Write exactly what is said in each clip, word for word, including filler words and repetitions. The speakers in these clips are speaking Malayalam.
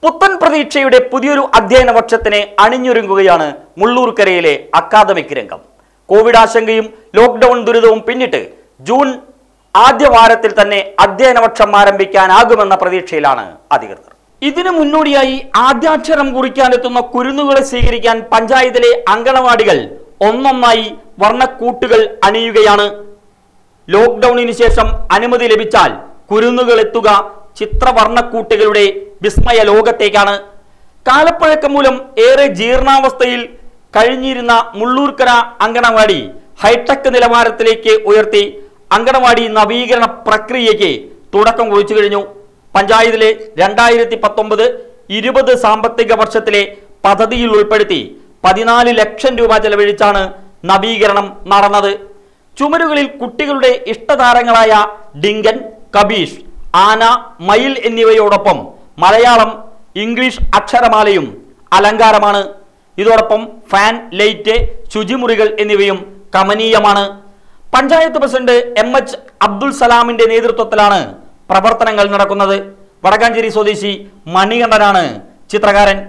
പുത്തൻ പ്രതീക്ഷയുടെ പുതിയൊരു അധ്യയന വർഷത്തിന് അണിഞ്ഞൊരുങ്ങുകയാണ് മുള്ളൂർക്കരയിലെ അക്കാദമിക് രംഗം. കോവിഡ് ആശങ്കയും ലോക്ക്ഡൌൺ ദുരിതവും പിന്നിട്ട് ജൂൺ ആദ്യ വാരത്തിൽ തന്നെ അധ്യയന വർഷം ആരംഭിക്കാനാകുമെന്ന പ്രതീക്ഷയിലാണ് അധികൃതർ. ഇതിനു മുന്നോടിയായി ആദ്യാക്ഷരം കുറിക്കാനെത്തുന്ന കുരുന്നുകളെ സ്വീകരിക്കാൻ പഞ്ചായത്തിലെ അങ്കണവാടികൾ ഒന്നൊന്നായി വർണ്ണക്കൂട്ടുകൾ അണിയുകയാണ്. ലോക്ക്ഡൌണിന് ശേഷം അനുമതി ലഭിച്ചാൽ കുരുന്നുകൾ എത്തുക ചിത്രവർണ്ണക്കൂട്ടുകളുടെ വിസ്മയ ലോകത്തേക്കാണ്. കാലപ്പഴക്കം മൂലം ഏറെ ജീർണാവസ്ഥയിൽ കഴിഞ്ഞിരുന്ന മുള്ളൂർക്കര അങ്കണവാടി ഹൈടെക് നിലവാരത്തിലേക്ക് ഉയർത്തി അങ്കണവാടി നവീകരണ പ്രക്രിയയ്ക്ക് തുടക്കം കുറിച്ചു കഴിഞ്ഞു. പഞ്ചായത്തിലെ രണ്ടായിരത്തി പത്തൊമ്പത് ഇരുപത് സാമ്പത്തിക വർഷത്തിലെ പദ്ധതിയിൽ ഉൾപ്പെടുത്തി പതിനാല് ലക്ഷം രൂപ ചെലവഴിച്ചാണ് നവീകരണം നടന്നത്. ചുമരുകളിൽ കുട്ടികളുടെ ഇഷ്ടതാരങ്ങളായ ഡിങ്കൻ, കബീഷ്, ആന, മയിൽ എന്നിവയോടൊപ്പം മലയാളം, ഇംഗ്ലീഷ് അക്ഷരമാലയും അലങ്കാരമാണ്. ഇതോടൊപ്പം ഫാൻ, ലൈറ്റ്, ശുചിമുറികൾ എന്നിവയും കമനീയമാണ്. Panchayat president M H Abdul സലാമിന്റെ നേതൃത്വത്തിലാണ് പ്രവർത്തനങ്ങൾ നടക്കുന്നത്. വടക്കാഞ്ചേരി സ്വദേശി മണികണ്ഠനാണ് ചിത്രകാരൻ.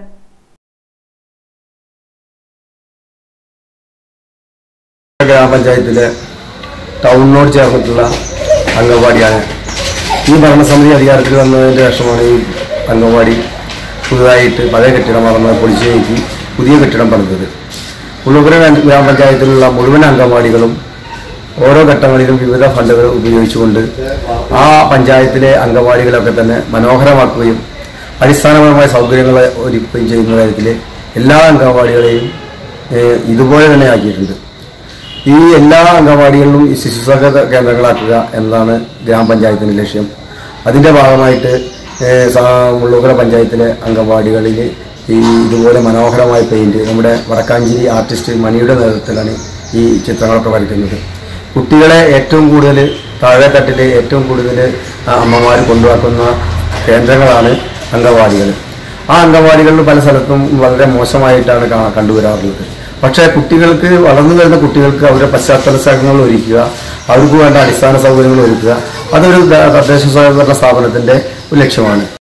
ഗ്രാമപഞ്ചായത്തിലെ ടൗണിനോട് ചേർന്നിട്ടുള്ള അംഗൻവാടിയാണ്. ഈ ഭരണസമിതി അധികാരത്തിൽ വന്നതിൻ്റെ ശേഷമാണ് ഈ അംഗൻവാടി പുതുതായിട്ട് പഴയ കെട്ടിടം മറന്ന് പൊളിച്ചു നീക്കി പുതിയ കെട്ടിടം പണിതത്. മുള്ളൂർക്കര ഗ്രാമപഞ്ചായത്തിലുള്ള മുഴുവൻ അംഗൻവാടികളും ഓരോ ഘട്ടങ്ങളിലും വിവിധ ഫണ്ടുകൾ ഉപയോഗിച്ചുകൊണ്ട് ആ പഞ്ചായത്തിലെ അംഗൻവാടികളൊക്കെ തന്നെ മനോഹരമാക്കുകയും അടിസ്ഥാനപരമായ സൗകര്യങ്ങൾ ഒരുക്കുകയും ചെയ്യുന്ന കാര്യത്തിൽ എല്ലാ അംഗൻവാടികളെയും ഇതുപോലെ തന്നെ ആക്കിയിട്ടുണ്ട്. ഈ എല്ലാ അംഗൻവാടികളിലും ഈ ശിശുസൗഹൃദ കേന്ദ്രങ്ങളാക്കുക എന്നതാണ് ഗ്രാമപഞ്ചായത്തിൻ്റെ ലക്ഷ്യം. അതിൻ്റെ ഭാഗമായിട്ട് മുള്ളൂർക്കര പഞ്ചായത്തിലെ അംഗൻവാടികളിൽ ഈ ഇതുപോലെ മനോഹരമായ പെയിൻറ് നമ്മുടെ വടക്കാഞ്ചേരി ആർട്ടിസ്റ്റ് മണിയുടെ നേതൃത്വത്തിലാണ് ഈ ചിത്രങ്ങളൊക്കെ വരയ്ക്കുന്നത്. കുട്ടികളെ ഏറ്റവും കൂടുതൽ താഴെത്തട്ടിൽ ഏറ്റവും കൂടുതൽ അമ്മമാർ കൊണ്ടുവക്കുന്ന കേന്ദ്രങ്ങളാണ് അംഗൻവാടികൾ. ആ അംഗൻവാടികളിൽ പല സ്ഥലത്തും വളരെ മോശമായിട്ടാണ് കണ്ടുവരാറുള്ളത്. പക്ഷേ കുട്ടികൾക്ക് വളർന്നു വരുന്ന കുട്ടികൾക്ക് അവരുടെ പശ്ചാത്തല സൗകര്യങ്ങൾ ഒരുക്കുക, അവർക്ക് വേണ്ട അടിസ്ഥാന സൗകര്യങ്ങൾ ഒരുക്കുക, അതൊരു തദ്ദേശ സ്വയംഭരണ സ്ഥാപനത്തിൻ്റെ ലക്ഷ്യമാണ്.